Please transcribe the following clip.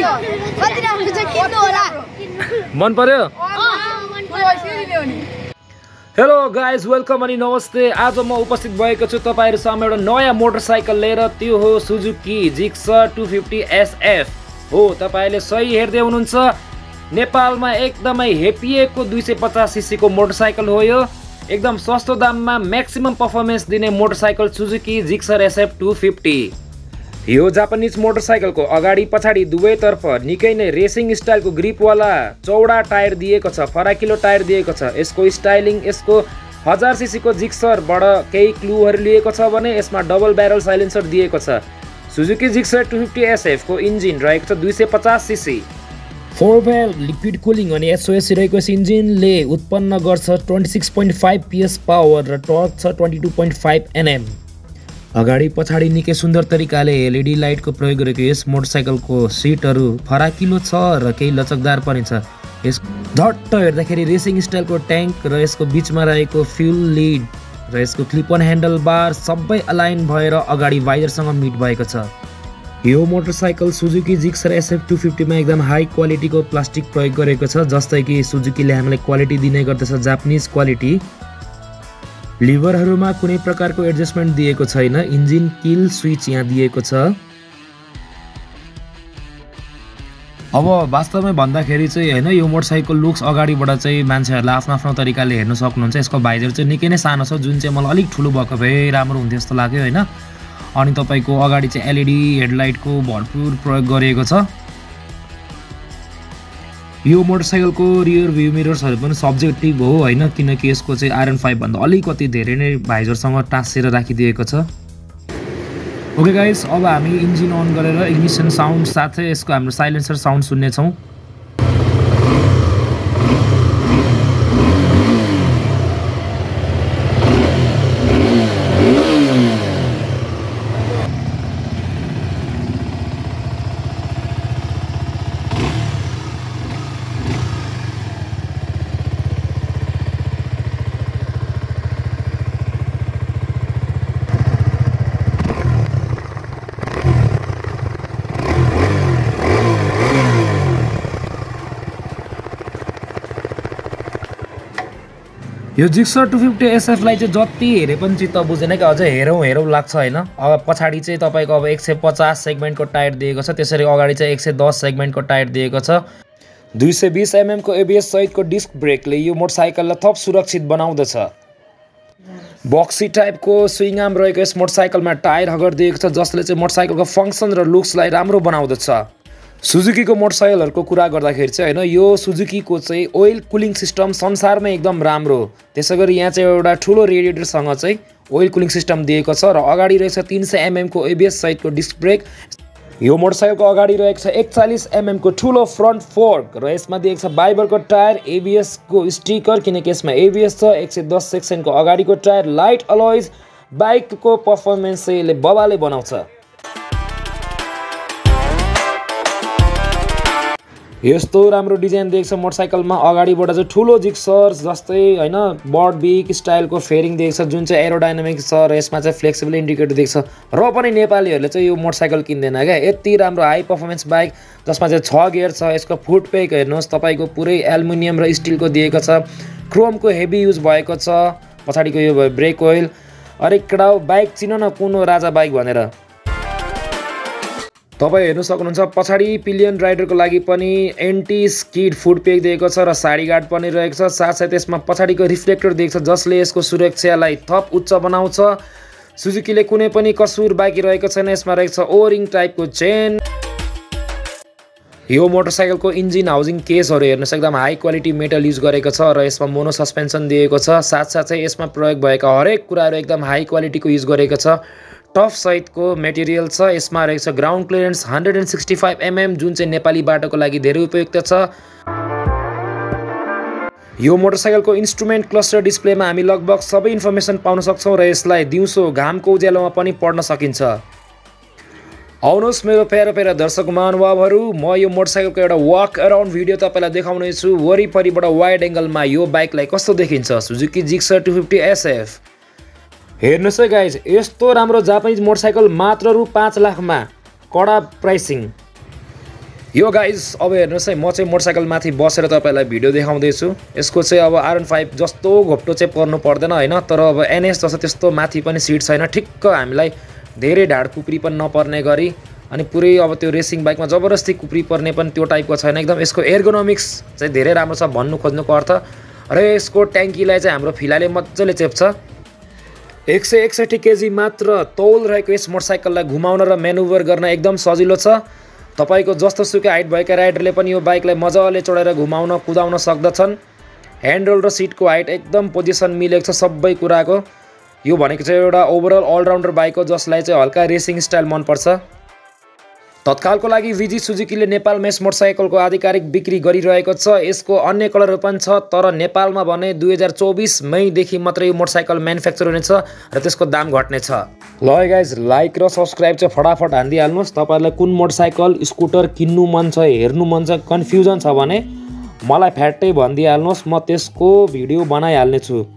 मन पर्यो hello guys welcome अनि नमस्ते आज म उपस्थित भएको छु तपाईहरु सामु एउटा नयाँ मोटरसाइकल लिएर त्यो हो सुजुकी जिक्सर 250 SF हो तपाईले सही हेर्दै हुनुहुन्छ नेपालमा एकदमै हेपिएको 250 सीसी को मोटरसाइकल हो यो एकदम सस्तो दाममा म्याक्सिमम परफर्मेन्स दिने मोटरसाइकल सुजुकी जिक्सर SF 250 यो जापानिज मोटरसाइकल को अगाडि पछाडि दुवैतर्फ निकै नै रेसिङ स्टाइलको ग्रिप वाला चौडा टायर दिएको छ फराकिलो टायर दिएको छ यसको स्टाइलिङ यसको 1000 सीसी को जिक्सर बाट केही क्लुहरु लिएको छ भने यसमा डबल ब्यारल साइलेन्सर दिएको छ सुजुकी जिक्सर 250 SF को इन्जिन रहेको छ 250 सीसी 4 valve लिक्विड कुलिङ अनि SOS रहेको यस इन्जिनले उत्पन्न गर्छ 26.5 PS पावर र टर्क छ 22.5 Nm अगाडि पछाडि निकै सुन्दर तरिकाले LED लाइट को प्रयोग गरेको यस मोटरसाइकलको सिटहरु फराकिलो छ र केही लचकदार पनि छ यस झट्ट हेर्दाखेरि रेसिङ स्टाइलको ट्याङ्क र यसको बीचमा रहेको फ्युल लिड र यसको क्लिप अन ह्यान्डल बार सबै अलाइन भएर अगाडि वाइजरसँग मिट भएको छ यो मोटरसाइकल सुजुकी जिक्सर SF 250 मा एकदम हाई क्वालिटीको प्लास्टिक प्रयोग गरेको छ जस्तै कि सुजुकीले हामीलाई क्वालिटी दिने गर्दछ जापानिज क्वालिटी लिभरहरुमा कुनै प्रकारको एडजस्टमेन्ट दिएको छैन इन्जिन किल स्विच यहाँ दिएको छ अब वास्तवमै भन्दाखेरि चाहिँ हैन यो मोटरसाइकल लुक्स अगाडिबाट चाहिँ मान्छेहरुले आफ्नो आफ्नो तरिकाले हेर्न सक्नुहुन्छ यसको भाइजर चाहिँ निकै नै सानो छ जुन चाहिँ मलाई अलिक ठुलो भएको भए राम्रो हुन्थ्यो जस्तो लाग्यो हैन अनि तपाईको अगाडि चाहिँ LED हेडलाइट को भरपुर प्रयोग गरिएको छ यो मोटरसाइकल को रियर भ्यू मिरर्सहरु पनि सब्जेक्टिभ हो हैन किनकि यसको चाहिँ आयरन 5 भन्दा अलिकति धेरै नै भाइजरसँग टाँसेर राखिदिएको छ ओके गाइस अब हामी इन्जिन अन गरेर इग्निसन साउन्ड साथै यसको हाम्रो साइलेन्सर साउन्ड सुन्ने छौं यो जिक्सर 250 SF लाई चाहिँ जति हेरे पनि चित्त बुझेन कि अझै हेरौं लाग्छ हैन अब पछाडी चाहिँ तपाईको अब 150 सेगमेन्ट को टायर दिएको छ त्यसरी अगाडि चाहिँ 110 सेगमेन्ट को टायर दिएको छ 220 mm को ABS सहितको डिस्क ब्रेकले यो मोटरसाइकललाई थप सुरक्षित बनाउँदछ बक्सी टाइपको स्विङ आर्म रहेको यस मोटरसाइकलमा टायर हगर दिएको छ जसले चाहिँ मोटरसाइकलको फंक्सन र लुक्सलाई राम्रो बनाउँदछ सुजुकी को मोटरसाइकलहरुको कुरा गर्दाखेरि चाहिँ हैन यो सुजुकी को चाहिँ ओइल कुलिङ सिस्टम संसारमै एकदम राम्रो त्यसैगरी यहाँ चाहिँ एउटा ठुलो रेडिएटर सँग चाहिँ ओइल कुलिङ सिस्टम दिएको छ र अगाडि रहेछ 300 mm को ABS सहितको डिस्क ब्रेक यो मोटरसाइकलको अगाडि रहेको छ 41 mm को ठुलो फ्रन्ट फोर्क र यसमा दिएको छ बाइबरको टायर ABS को स्टिकर किनकि यसमा ABS छ 110 सेक्सन को अगाडिको टायर लाइट अलॉयज बाइक को परफर्मेन्स चाहिँ यसले बबाले बनाउँछ यस्तो राम्रो डिजाइन दिएको छ मोटरसाइकलमा अगाडिबाट चाहिँ ठुलो जिक्सर जस्तै हैन बर्ड बिग स्टाइलको फेरिङ दिएको छ जुन चाहिँ एरोडायनामिक छ र यसमा चाहिँ फ्लेक्सिबल इन्डिकेटर दिएको छ र पनि नेपालीहरुले चाहिँ यो मोटरसाइकल किन्दैन के यति राम्रो हाई परफर्मेन्स बाइक जसमा चाहिँ 6 गियर छ यसको फुट पेक हेर्नुस् तपाईको पुरै एल्युमिनियम र स्टिलको दिएको छ क्रोमको हेभी युज भएको छ पछाडीको यो ब्रेक ओइल अरे केडा बाइक चिन न कुन राजा बाइक भनेर तपाई हेर्न सक्नुहुन्छ पछाडी पिलियन राइडरको लागि पनि एन्टी स्किड फुट पेक दिएको छ र साडी गार्ड पनि रहेको छ साथसाथै यसमा पछाडीको रिफ्लेक्टर दिएको छ जसले यसको सुरक्षालाई थप उच्च बनाउँछ सुजुकीले कुनै पनि कसुर बाँकी रहेको छैन यसमा रहेको छ ओरिङ टाइपको चेन यो मोटरसाइकलको इन्जिन हाउसिङ केसहरु हेर्नुस् एकदम हाई क्वालिटी मेटल युज गरेको छ र यसमा मोनो सस्पेन्सन दिएको छ साथसाथै यसमा प्रयोग भएका हरेक कुराहरु एकदम हाई क्वालिटीको युज गरेको छ टफ सहितको मटेरियल छ यसमा रहेको छ ग्राउन्ड क्लियरेन्स 165 mm जुन चाहिँ नेपाली बाटोको लागि धेरै उपयुक्त छ यो मोटरसाइकलको इन्स्ट्रुमेन्ट क्लस्टर डिस्प्लेमा हामी लगभग सबै इन्फर्मेसन पाउन सक्छौं र यसलाई दिउँसो घामको उज्यालोमा पनि पढ्न सकिन्छ आउनुहोस् मेरो प्यारा दर्शक महानुभावहरु म यो मोटरसाइकलको एउटा वक अराउन्ड भिडियो तपाईलाई देखाउने छु वरिपरिबाट वाइड एंगलमा यो बाइकलाई कस्तो देखिन्छ सुजुकी जिक्सर 250 SF हेर्नुस् है गाइज यस्तो राम्रो जापानिज मोटरसाइकल मात्र रु 5 लाख मा कडा प्राइसिङ यो गाइज अब हेर्नुहोस् है, म चाहिँ मोटरसाइकल माथि बसेर तपाईँलाई भिडियो देखाउँदैछु। यसको चाहिँ अब R15 जस्तो घोप्टो चाहिँ पर्नु पर्दैन होइन, तर अब NS जस्तो त्यस्तो माथि पनि सिट छैन, ठिक्क हामीलाई धेरै ढाड कुप्री पनि नपर्ने गरी, अनि पुरै अब त्यो रेसिङ बाइकमा जबरजस्ती कुप्री पर्ने पनि त्यो टाइपको छैन। एकदम यसको एर्गोनोमिक्स चाहिँ धेरै राम्रो छ भन्नु खोज्नुको अर्थ। र यसको ट्याङ्कीलाई चाहिँ हाम्रो फिलाले मजाले चेप्छ। 161 केजी मात्र तौल रहेको यस मोटरसाइकललाई घुमाउन र म्यानुभर गर्न एकदम सजिलो छ। तपाईको जस्तो सुकै हाइट भएका राइडरले पनि यो बाइकलाई मजाले चढाएर घुमाउन कुदाउन सक्दछन्। ह्यान्डल र सिटको हाइट एकदम पोजिसन मिलेको छ सबै कुराको। यो भनेको चाहिँ एउटा ओभरअल अलराउन्डर बाइक हो जसलाई चाहिँ हल्का रेसिङ स्टाइल मनपर्छ। तत्कालको लागि विजी सुजुकीले नेपालमा यस मोटरसाइकलको आधिकारिक बिक्री गरिरहेको छ। यसको अन्य कलरहरू पनि छ, तर नेपालमा भने 2024 मईदेखि मात्रै यो मोटरसाइकल म्यानुफ्याक्चर हुनेछ र त्यसको दाम घट्नेछ। ल गाइज, लाइक र सब्सक्राइब चाहिँ फटाफट हानिदिइहाल्नुहोस्। तपाईँहरूलाई कुन मोटरसाइकल स्कुटर किन्नु मन छ, हेर्नु मन छ, कन्फ्युजन छ भने मलाई फ्याट्टै भनिदिइहाल्नुहोस्, म त्यसको भिडियो बनाइहाल्नेछु।